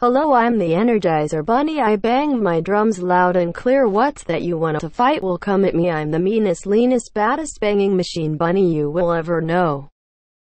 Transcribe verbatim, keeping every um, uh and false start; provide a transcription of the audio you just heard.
Hello, I'm the Energizer Bunny. I bang my drums loud and clear. What's that you want to fight? Well, come at me. I'm the meanest, leanest, baddest banging machine bunny you will ever know.